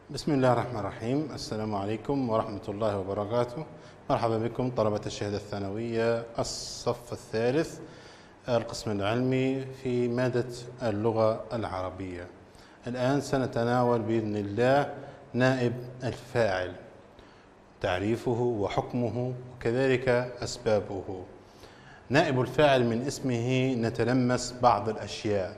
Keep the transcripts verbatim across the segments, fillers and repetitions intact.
بسم الله الرحمن الرحيم. السلام عليكم ورحمة الله وبركاته. مرحبا بكم طلبة الشهادة الثانوية الصف الثالث القسم العلمي في مادة اللغة العربية. الآن سنتناول بإذن الله نائب الفاعل، تعريفه وحكمه وكذلك أسبابه. نائب الفاعل من اسمه نتلمس بعض الأشياء.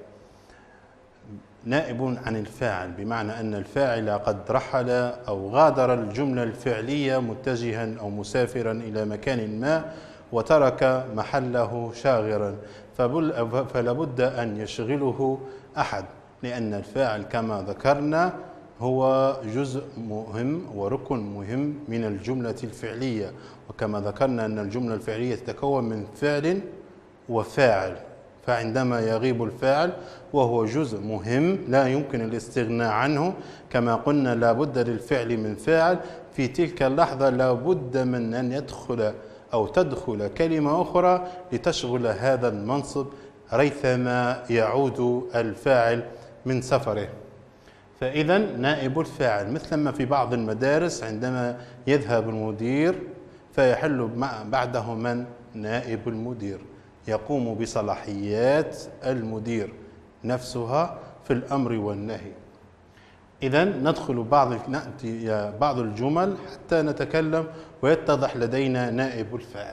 نائب عن الفاعل بمعنى أن الفاعل قد رحل أو غادر الجملة الفعلية متجها أو مسافرا إلى مكان ما وترك محله شاغرا، فلابد أن يشغله أحد، لأن الفاعل كما ذكرنا هو جزء مهم وركن مهم من الجملة الفعلية، وكما ذكرنا أن الجملة الفعلية تتكون من فعل وفاعل، فعندما يغيب الفاعل وهو جزء مهم لا يمكن الاستغناء عنه، كما قلنا لا بد للفعل من فاعل، في تلك اللحظة لا بد من أن يدخل أو تدخل كلمة أخرى لتشغل هذا المنصب ريثما يعود الفاعل من سفره. فإذا نائب الفاعل مثلما في بعض المدارس عندما يذهب المدير فيحل بعده من؟ نائب المدير، يقوم بصلاحيات المدير نفسها في الأمر والنهي. إذا ندخل بعض نأتي بعض الجمل حتى نتكلم ويتضح لدينا نائب الفاعل.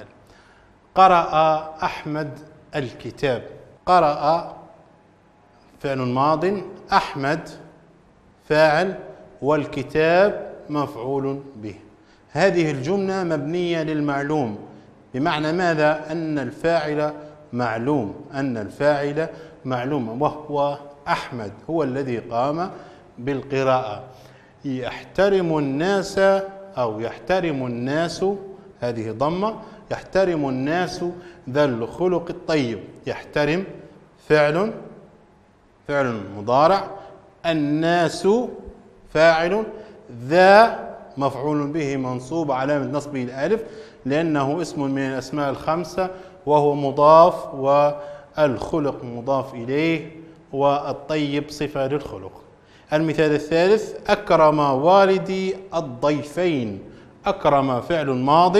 قرأ أحمد الكتاب. قرأ فعل ماض، أحمد فاعل، والكتاب مفعول به. هذه الجملة مبنية للمعلوم، بمعنى ماذا؟ أن الفاعل معلوم، أن الفاعل معلوم وهو أحمد، هو الذي قام بالقراءة. يحترم الناس أو يحترم الناس، هذه ضمة، يحترم الناس ذا الخلق الطيب. يحترم فعل فعل مضارع، الناس فاعل، ذا مفعول به منصوب علامة نصبه الألف لأنه اسم من الأسماء الخمسة وهو مضاف، والخلق مضاف إليه، والطيب صفة للخلق. المثال الثالث: أكرم والدي الضيفين. أكرم فعل ماض،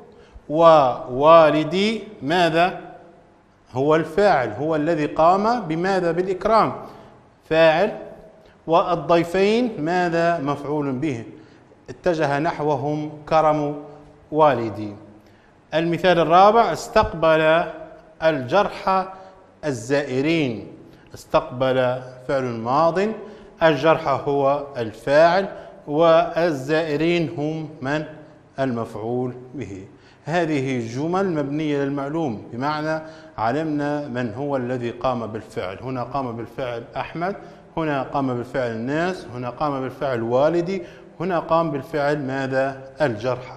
ووالدي ماذا؟ هو الفاعل، هو الذي قام بماذا؟ بالإكرام، فاعل، والضيفين ماذا؟ مفعول به، اتجه نحوهم كرم والدي. المثال الرابع: استقبل الجرحى الزائرين. استقبل فعل ماض، الجرحى هو الفاعل، والزائرين هم من؟ المفعول به. هذه جمل مبنية للمعلوم، بمعنى علمنا من هو الذي قام بالفعل. هنا قام بالفعل أحمد، هنا قام بالفعل الناس، هنا قام بالفعل والدي، هنا قام بالفعل ماذا؟ الجرحى.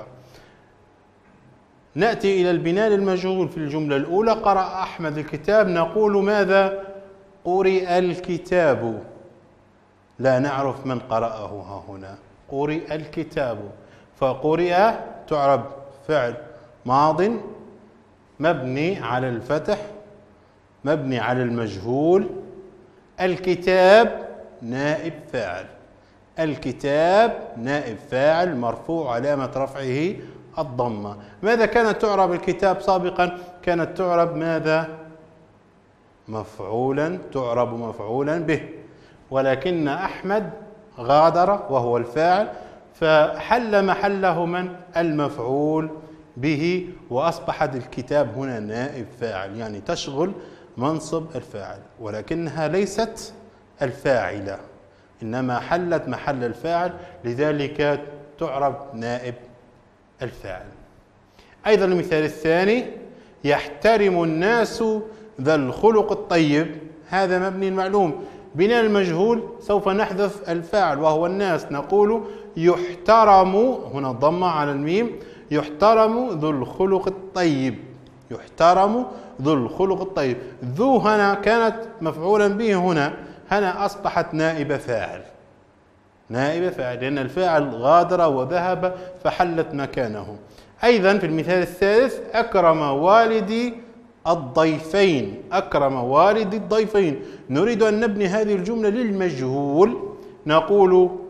نأتي إلى البناء للمجهول في الجملة الأولى: قرأ أحمد الكتاب. نقول ماذا؟ قرئ الكتاب، لا نعرف من قرأه ها هنا. قرئ الكتاب، فقرئ تعرب فعل ماض مبني على الفتح مبني على المجهول. الكتاب نائب فاعل، الكتاب نائب فاعل مرفوع علامة رفعه الضمة. ماذا كانت تعرب الكتاب سابقا؟ كانت تعرب ماذا؟ مفعولا، تعرب مفعولا به، ولكن أحمد غادر وهو الفاعل فحل محله من؟ المفعول به، وأصبحت الكتاب هنا نائب فاعل، يعني تشغل منصب الفاعل، ولكنها ليست الفاعلة، إنما حلت محل الفاعل، لذلك تعرب نائب الفاعل. أيضا المثال الثاني: يحترم الناس ذا الخلق الطيب. هذا مبني المعلوم، بناء المجهول سوف نحذف الفاعل وهو الناس، نقول يحترم، هنا ضمة على الميم، يحترم ذو الخلق الطيب. يحترم ذو الخلق الطيب. ذو هنا كانت مفعولا به، هنا هنا أصبحت نائب فاعل، نائب فاعل، لأن الفاعل غادر وذهب فحلت مكانه. أيضا في المثال الثالث: أكرم والدي الضيفين. أكرم والدي الضيفين. نريد أن نبني هذه الجملة للمجهول، نقول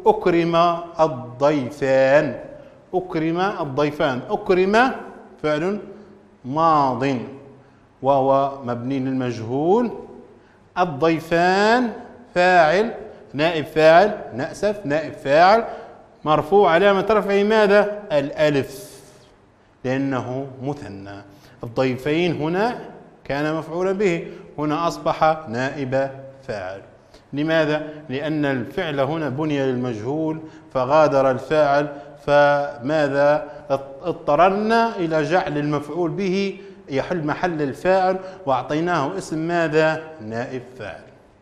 أكرم الضيفان. أكرم الضيفان. أكرم فعل ماض وهو مبني للمجهول. الضيفان فاعل نائب فاعل نأسف نائب فاعل مرفوع علامة رفعه ماذا؟ الألف لأنه مثنى. الضيفين هنا كان مفعولا به، هنا أصبح نائب فاعل. لماذا؟ لأن الفعل هنا بني للمجهول فغادر الفاعل، فماذا؟ اضطررنا إلى جعل المفعول به يحل محل الفاعل وأعطيناه اسم ماذا؟ نائب فاعل.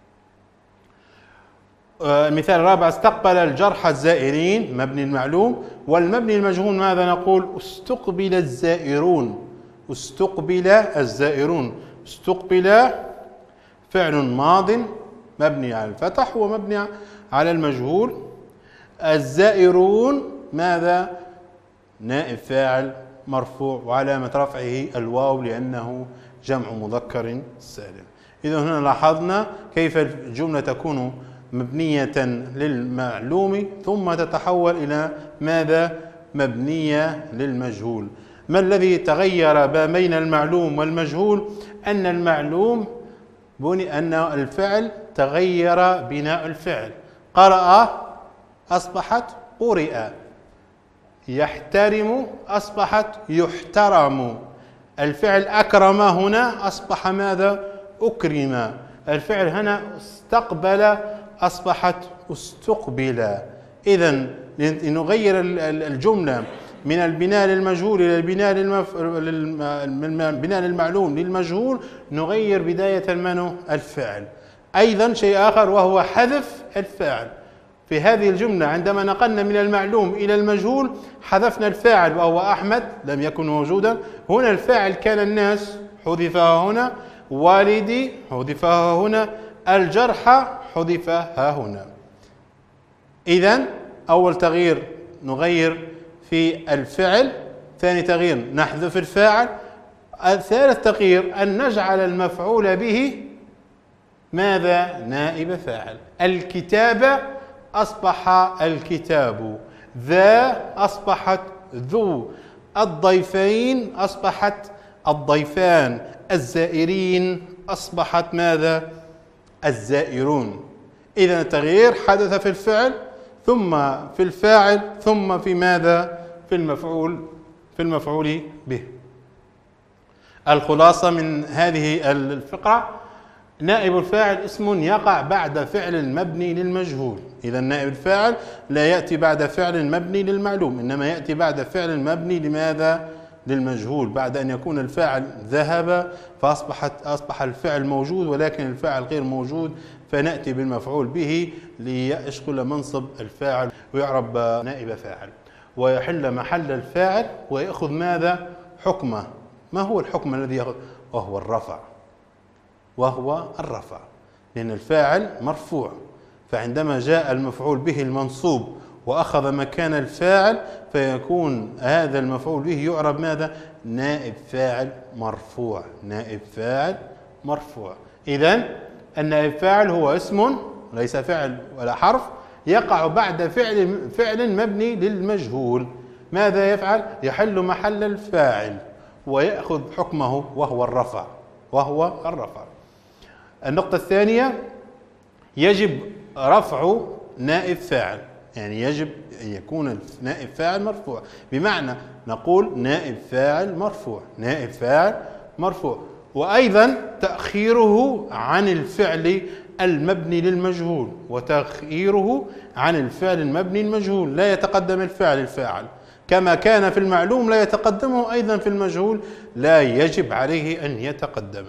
المثال الرابع: استقبل الجرحى الزائرين مبني المعلوم. والمبني المجهول ماذا نقول؟ استقبل الزائرون. استقبل الزائرون. استقبل فعل ماض مبني على الفتح ومبني على المجهول. الزائرون ماذا؟ نائب فاعل مرفوع وعلامة رفعه الواو لأنه جمع مذكر سالم. إذا هنا لاحظنا كيف الجملة تكون مبنية للمعلوم ثم تتحول إلى ماذا؟ مبنية للمجهول. ما الذي تغير بين المعلوم والمجهول؟ أن المعلوم بني أن الفعل تغير بناء الفعل. قرأ أصبحت قرئ. يحترم أصبحت يحترم. الفعل أكرم هنا أصبح ماذا؟ أكرم. الفعل هنا استقبل أصبحت استقبل. إذن لنغير الجملة من البناء للمجهول إلى البناء للمف... البناء للمعلوم للمجهول، نغير بداية منه الفعل. أيضا شيء آخر وهو حذف الفاعل. في هذه الجملة عندما نقلنا من المعلوم إلى المجهول حذفنا الفاعل وهو أحمد لم يكن موجودا. هنا الفاعل كان الناس حذفها هنا، والدي حذفها هنا، الجرحى حذفها هنا. إذن أول تغيير نغير في الفعل، ثاني تغيير نحذف الفاعل، الثالث تغيير أن نجعل المفعول به ماذا؟ نائب فاعل. الكتابة أصبح الكتاب، ذا أصبحت ذو، الضيفين أصبحت الضيفان، الزائرين أصبحت ماذا؟ الزائرون. إذن التغيير حدث في الفعل ثم في الفاعل ثم في ماذا؟ في المفعول في المفعول به. الخلاصة من هذه الفقرة: نائب الفاعل اسم يقع بعد فعل مبني للمجهول. إذا نائب الفاعل لا يأتي بعد فعل مبني للمعلوم، إنما يأتي بعد فعل مبني لماذا؟ للمجهول. بعد أن يكون الفاعل ذهب فأصبحت أصبح الفعل موجود ولكن الفاعل غير موجود، فنأتي بالمفعول به ليشغل منصب الفاعل ويعرب نائب فاعل ويحل محل الفاعل ويأخذ ماذا؟ حكمه. ما هو الحكم الذي يأخذ؟ وهو الرفع. وهو الرفع لأن الفاعل مرفوع، فعندما جاء المفعول به المنصوب وأخذ مكان الفاعل فيكون هذا المفعول به يعرب ماذا؟ نائب فاعل مرفوع. نائب فاعل مرفوع. إذن النائب فاعل هو اسم ليس فعل ولا حرف يقع بعد فعل فعل مبني للمجهول. ماذا يفعل؟ يحل محل الفاعل ويأخذ حكمه وهو الرفع. وهو الرفع. النقطة الثانية: يجب رفع نائب فاعل، يعني يجب أن يكون نائب فاعل مرفوع، بمعنى نقول نائب فاعل مرفوع، نائب فاعل مرفوع. وأيضا تأخيره عن الفعل المبني للمجهول، وتأخيره عن الفعل المبني للمجهول، لا يتقدم الفعل الفاعل كما كان في المعلوم لا يتقدمه أيضا في المجهول، لا يجب عليه أن يتقدم.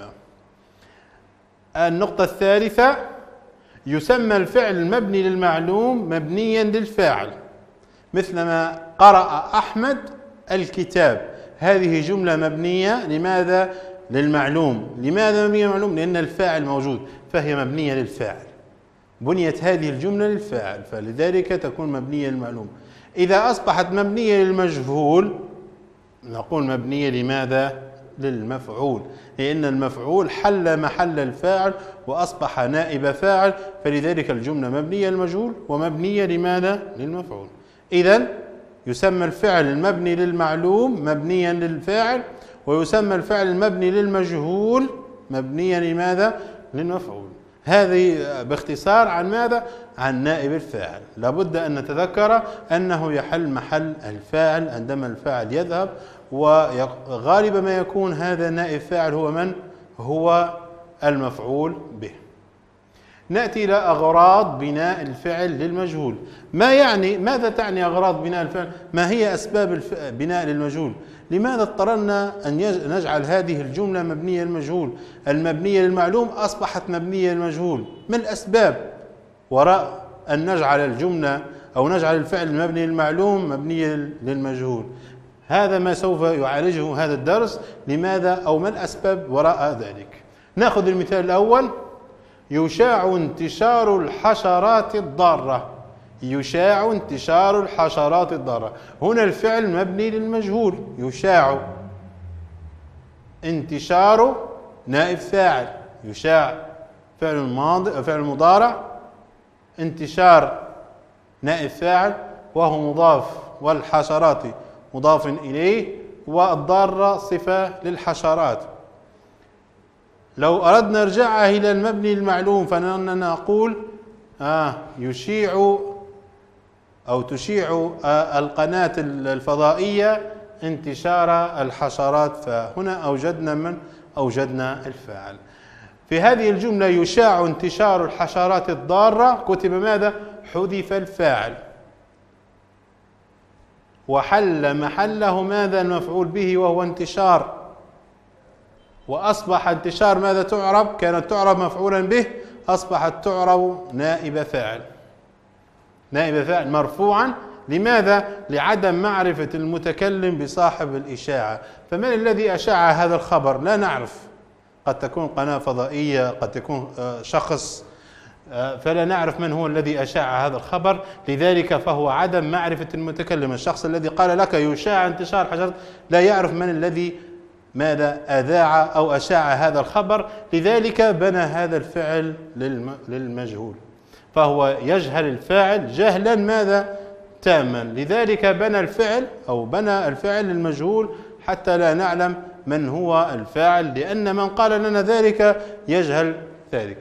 النقطة الثالثة: يسمى الفعل المبني للمعلوم مبنيا للفاعل، مثلما قرأ أحمد الكتاب. هذه جملة مبنية لماذا؟ للمعلوم. لماذا مبنية للمعلوم؟ لأن الفاعل موجود فهي مبنية للفاعل. بنيت هذه الجملة للفاعل فلذلك تكون مبنية للمعلوم. إذا أصبحت مبنية للمجهول نقول مبنية لماذا؟ للمفعول، لأن المفعول حل محل الفاعل وأصبح نائب فاعل، فلذلك الجملة مبنية للمجهول ومبنية لماذا؟ للمفعول. إذن يسمى الفعل المبني للمعلوم مبنيا للفاعل، ويسمى الفعل المبني للمجهول مبنيا لماذا؟ للمفعول. هذه باختصار عن ماذا؟ عن نائب الفاعل. لابد أن نتذكر أنه يحل محل الفاعل عندما الفاعل يذهب، وغالبا ما يكون هذا نائب فاعل هو من؟ هو المفعول به. نأتي إلى أغراض بناء الفعل للمجهول. ما يعني ماذا تعني أغراض بناء الفعل؟ ما هي أسباب بناء للمجهول؟ لماذا اضطررنا أن نجعل هذه الجملة مبنية للمجهول؟ المبنية للمعلوم أصبحت مبنية للمجهول. ما الأسباب وراء أن نجعل الجملة أو نجعل الفعل المبني للمعلوم مبنية للمجهول؟ هذا ما سوف يعالجه هذا الدرس. لماذا أو ما الأسباب وراء ذلك؟ نأخذ المثال الأول: يشاع انتشار الحشرات الضارة. يشاع انتشار الحشرات الضارة. هنا الفعل مبني للمجهول. يشاع انتشار نائب فاعل. يشاع فعل ماضي فعل مضارع، انتشار نائب فاعل وهو مضاف، والحشرات مضاف إليه، والضارة صفة للحشرات. لو أردنا رجعها إلى المبني المعلوم فإننا نقول آه يشيع أو تشيع آه القناة الفضائية انتشار الحشرات، فهنا أوجدنا من؟ أوجدنا الفاعل. في هذه الجملة يشاع انتشار الحشرات الضارة كتب ماذا؟ حذف الفاعل، وحل محله ماذا؟ المفعول به وهو انتشار، وأصبح انتشار ماذا تعرب؟ كانت تعرب مفعولا به، أصبحت تعرب نائب فاعل. نائب فاعل مرفوعا. لماذا؟ لعدم معرفة المتكلم بصاحب الإشاعة. فمن الذي أشاع هذا الخبر؟ لا نعرف. قد تكون قناة فضائية، قد تكون شخص، فلا نعرف من هو الذي أشاع هذا الخبر. لذلك فهو عدم معرفة المتكلم. الشخص الذي قال لك يشاع انتشار حشرات لا يعرف من الذي ماذا أذاع أو أشاع هذا الخبر، لذلك بنى هذا الفعل للمجهول، فهو يجهل الفاعل جهلا ماذا؟ تاما. لذلك بنى الفعل أو بنى الفعل للمجهول حتى لا نعلم من هو الفاعل، لأن من قال لنا ذلك يجهل ذلك.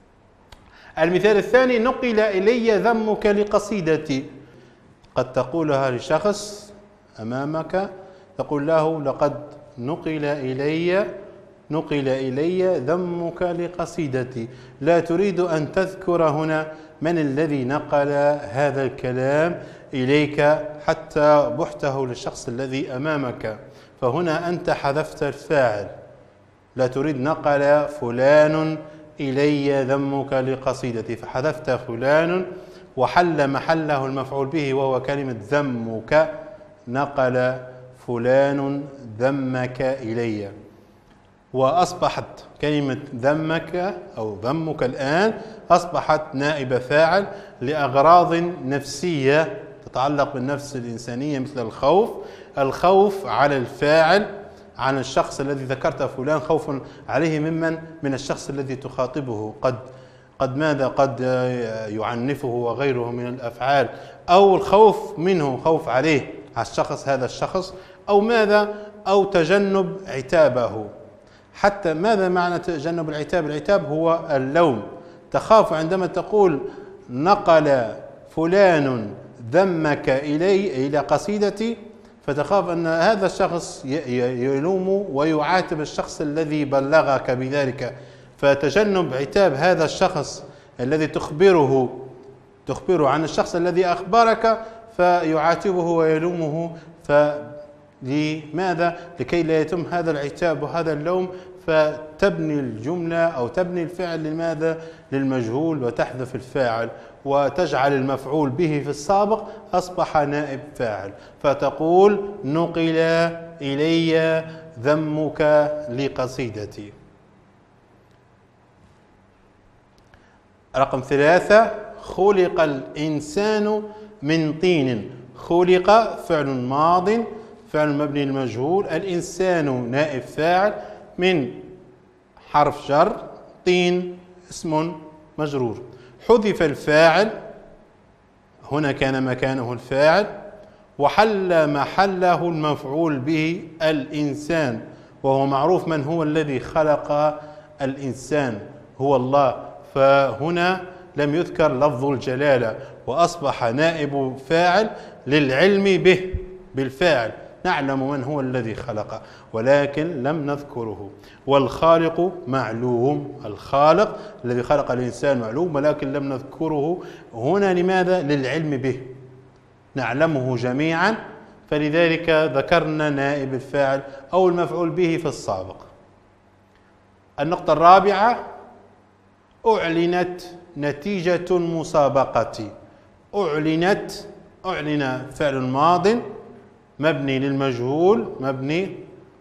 المثال الثاني: نقل إلي ذمك لقصيدتي. قد تقولها لشخص أمامك، تقول له: لقد نقل إلي نقل إلي ذمك لقصيدتي. لا تريد أن تذكر هنا من الذي نقل هذا الكلام إليك حتى بحته للشخص الذي أمامك، فهنا أنت حذفت الفاعل. لا تريد نقل فلان إلي ذمك لقصيدتي، فحذفت فلان وحل محله المفعول به وهو كلمة ذمك. نقل فلان ذمك إلي، وأصبحت كلمة ذمك أو ذمك الآن أصبحت نائب فاعل لأغراض نفسية تتعلق بالنفس الإنسانية، مثل الخوف. الخوف على الفاعل، عن الشخص الذي ذكرت فلان، خوف عليه ممن؟ من الشخص الذي تخاطبه. قد قد ماذا؟ قد يعنفه وغيره من الأفعال، أو الخوف منه، خوف عليه على الشخص هذا الشخص، أو ماذا؟ أو تجنب عتابه. حتى ماذا معنى تجنب العتاب؟ العتاب هو اللوم. تخاف عندما تقول نقل فلان ذمك إلي إلى قصيدتي، فتخاف أن هذا الشخص يلوم ويعاتب الشخص الذي بلغك بذلك، فتجنب عتاب هذا الشخص الذي تخبره تخبره عن الشخص الذي أخبرك فيعاتبه ويلومه. فلماذا؟ لكي لا يتم هذا العتاب وهذا اللوم، فتبني الجملة أو تبني الفعل لماذا؟ للمجهول، وتحذف الفاعل وتجعل المفعول به في السابق أصبح نائب فاعل، فتقول نقل إلي ذمك لقصيدتي. رقم ثلاثة: خلق الإنسان من طين. خلق فعل ماض فعل مبني للمجهول. الإنسان نائب فاعل من حرف جر، طين اسم مجرور. حذف الفاعل، هنا كان مكانه الفاعل، وحل محله المفعول به الإنسان، وهو معروف من هو الذي خلق الإنسان، هو الله، فهنا لم يذكر لفظ الجلالة، وأصبح نائب فاعل للعلم به بالفاعل، نعلم من هو الذي خلق ولكن لم نذكره. والخالق معلوم، الخالق الذي خلق الإنسان معلوم ولكن لم نذكره هنا، لماذا؟ للعلم به، نعلمه جميعا، فلذلك ذكرنا نائب الفاعل أو المفعول به في السابق. النقطة الرابعة: أعلنت نتيجة المسابقة. أعلنت، أعلن فعل ماض مبني للمجهول مبني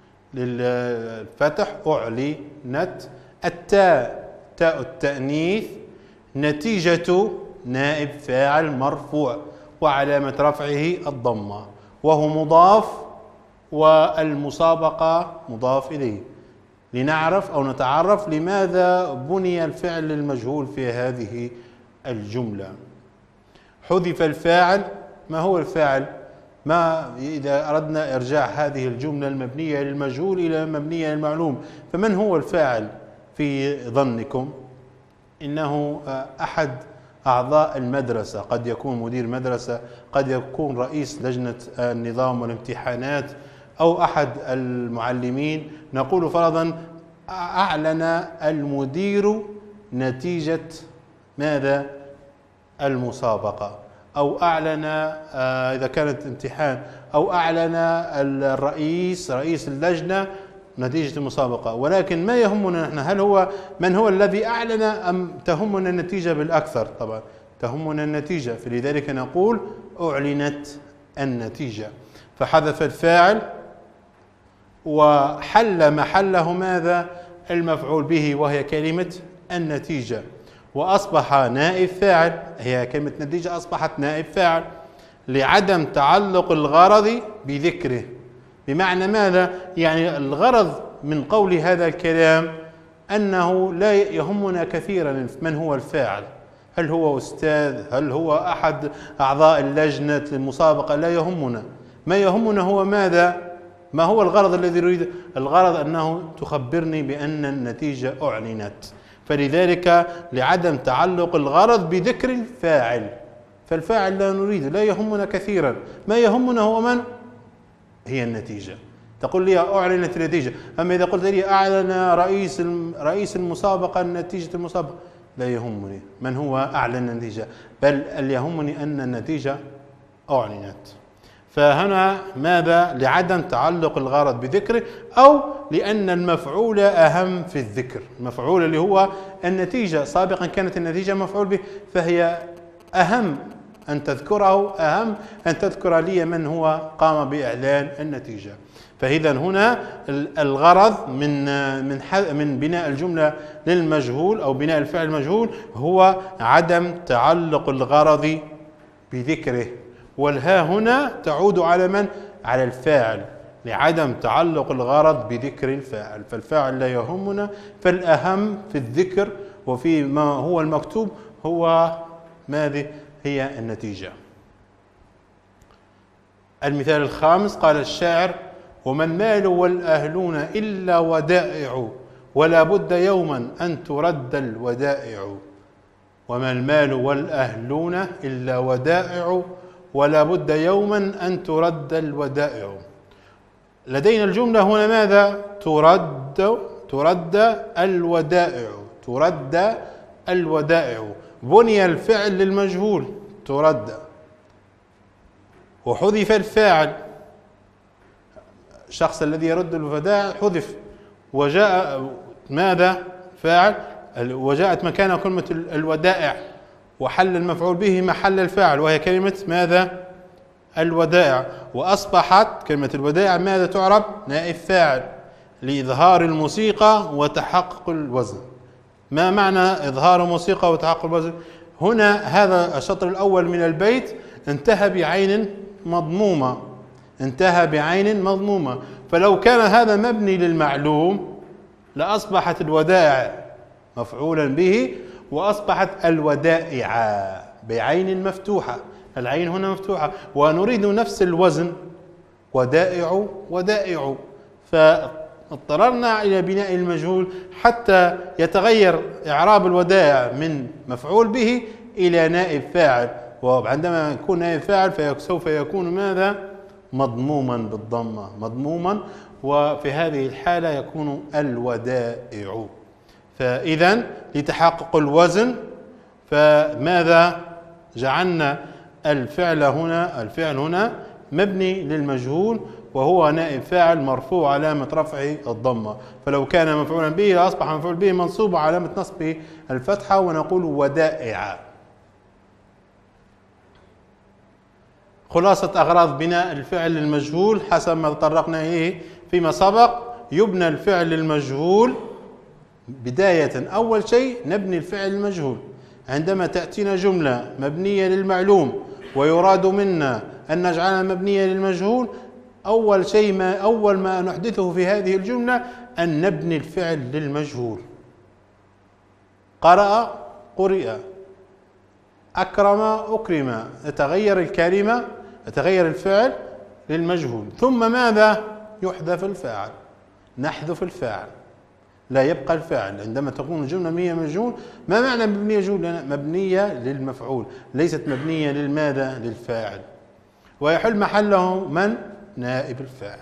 للفتح، أعلنت. التاء تاء التأنيث، نتيجة نائب فاعل مرفوع وعلامة رفعه الضمة، وهو مضاف، والمسابقة مضاف إليه. لنعرف أو نتعرف لماذا بني الفعل للمجهول في هذه الجملة. حذف الفاعل. ما هو الفاعل؟ ما إذا أردنا إرجاع هذه الجملة المبنية للمجهول إلى مبنية للمعلوم، فمن هو الفاعل في ظنكم؟ إنه أحد أعضاء المدرسة، قد يكون مدير مدرسة، قد يكون رئيس لجنة النظام والامتحانات، أو أحد المعلمين. نقول فرضا أعلن المدير نتيجة ماذا؟ المسابقة، أو أعلن إذا كانت امتحان، أو أعلن الرئيس رئيس اللجنة نتيجة المسابقة. ولكن ما يهمنا نحن هل هو من هو الذي أعلن أم تهمنا النتيجة بالأكثر؟ طبعا تهمنا النتيجة، فلذلك نقول أعلنت النتيجة. فحذف الفاعل وحل محله ماذا؟ المفعول به، وهي كلمة النتيجة، وأصبح نائب فاعل. هي كلمة نتيجة أصبحت نائب فاعل لعدم تعلق الغرض بذكره. بمعنى ماذا؟ يعني الغرض من قول هذا الكلام أنه لا يهمنا كثيرا من هو الفاعل، هل هو أستاذ، هل هو أحد أعضاء اللجنة المسابقة، لا يهمنا. ما يهمنا هو ماذا؟ ما هو الغرض الذي نريد؟ الغرض أنه تخبرني بأن النتيجة أعلنت، فلذلك لعدم تعلق الغرض بذكر الفاعل، فالفاعل لا نريده، لا يهمنا كثيرا. ما يهمنا هو من؟ هي النتيجة. تقول لي أعلنت النتيجة، أما إذا قلت لي أعلن رئيس رئيس المسابقة نتيجة المسابقة، لا يهمني من هو أعلن النتيجة، بل يهمني أن النتيجة أعلنت. فهنا ماذا؟ لعدم تعلق الغرض بذكره، أو لأن المفعول أهم في الذكر. المفعول اللي هو النتيجة، سابقا كانت النتيجة مفعول به، فهي أهم أن تذكره، أهم أن تذكر لي من هو قام بإعلان النتيجة. فإذا هنا الغرض من من من بناء الجملة للمجهول أو بناء الفعل المجهول هو عدم تعلق الغرض بذكره، والها هنا تعود على من؟ على الفاعل، لعدم تعلق الغرض بذكر الفاعل، فالفاعل لا يهمنا، فالأهم في الذكر وفي ما هو المكتوب هو ماذا؟ هي النتيجة. المثال الخامس: قال الشاعر: وما المال والأهلون إلا ودائع، ولا بد يوما أن ترد الودائع. وما المال والأهلون إلا ودائع، ولا بد يوما أن ترد الودائع. لدينا الجملة هنا ماذا؟ ترد ترد الودائع، ترد الودائع. بني الفعل للمجهول ترد، وحذف الفاعل، الشخص الذي يرد الودائع حذف، وجاء ماذا؟ فاعل، وجاءت مكانه كلمة الودائع، وحل المفعول به محل الفاعل، وهي كلمة ماذا؟ الودائع. وأصبحت كلمة الودائع ماذا تعرب؟ نائب فاعل لإظهار الموسيقى وتحقق الوزن. ما معنى إظهار الموسيقى وتحقق الوزن؟ هنا هذا الشطر الأول من البيت انتهى بعين مضمومة، انتهى بعين مضمومة. فلو كان هذا مبني للمعلوم لأصبحت الودائع مفعولا به، وأصبحت الودائع بعين مفتوحة. العين هنا مفتوحة ونريد نفس الوزن، ودائع ودائع، فاضطررنا إلى بناء المجهول حتى يتغير إعراب الودائع من مفعول به إلى نائب فاعل، وعندما يكون نائب فاعل فسوف يكون ماذا؟ مضموما بالضمة، مضموما، وفي هذه الحالة يكون الودائع. فإذا لتحقق الوزن فماذا جعلنا الفعل هنا الفعل هنا مبني للمجهول، وهو نائب فاعل مرفوع علامة رفعه الضمة. فلو كان مفعولا به لأصبح مفعول به منصوب علامة نصبه الفتحة، ونقول ودائع. خلاصة أغراض بناء الفعل المجهول حسب ما تطرقنا إليه فيما سبق: يبنى الفعل المجهول بداية، أول شيء نبني الفعل المجهول. عندما تأتينا جملة مبنية للمعلوم ويراد منا أن نجعلها مبنية للمجهول، أول شيء ما أول ما نحدثه في هذه الجملة أن نبني الفعل للمجهول. قرأ قرئ، أكرم أكرم، يتغير الكلمة يتغير الفعل للمجهول. ثم ماذا؟ يحذف الفاعل، نحذف الفاعل، لا يبقى الفاعل. عندما تكون الجملة مبنية مجهول، ما معنى مبنية مجهول؟ مبنية للمفعول، ليست مبنية للماذا؟ للفاعل. ويحل محله من؟ نائب الفاعل.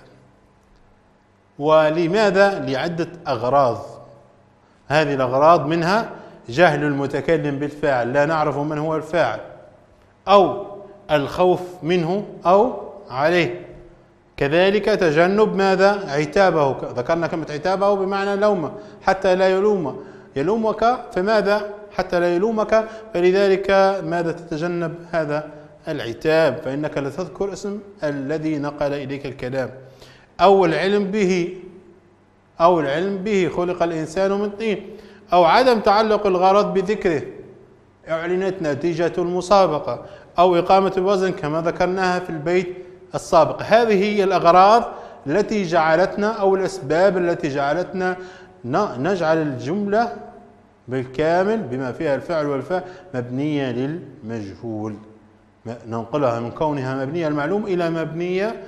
ولماذا؟ لعدة أغراض. هذه الأغراض منها جهل المتكلم بالفاعل، لا نعرف من هو الفاعل، أو الخوف منه أو عليه. كذلك تجنب ماذا؟ عتابه، ذكرنا كلمة عتابه بمعنى لومه، حتى لا يلوم يلومك، فماذا؟ حتى لا يلومك، فلذلك ماذا تتجنب هذا العتاب؟ فإنك لا تذكر اسم الذي نقل إليك الكلام. أو العلم به، أو العلم به خلق الإنسان من طين. أو عدم تعلق الغرض بذكره، أعلنت نتيجة المسابقة، أو إقامة الوزن كما ذكرناها في البيت السابق. هذه هي الأغراض التي جعلتنا، أو الأسباب التي جعلتنا نجعل الجملة بالكامل بما فيها الفعل والفاعل مبنية للمجهول، ننقلها من كونها مبنية للمعلوم إلى مبنية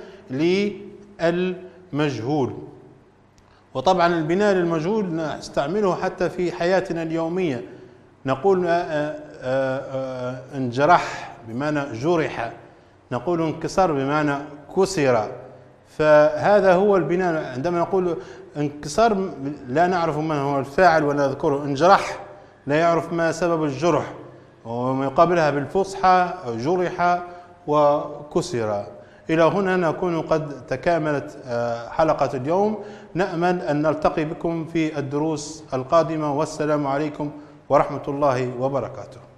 للمجهول. وطبعا البناء للمجهول نستعمله حتى في حياتنا اليومية. نقول انجرح بمعنى جرح، نقول انكسر بمعنى كسر. فهذا هو البناء. عندما نقول انكسر لا نعرف من هو الفاعل ولا نذكره، انجرح لا يعرف ما سبب الجرح، ومقابلها بالفصحى جرح وكسر. إلى هنا نكون قد تكاملت حلقة اليوم. نأمل أن نلتقي بكم في الدروس القادمة، والسلام عليكم ورحمة الله وبركاته.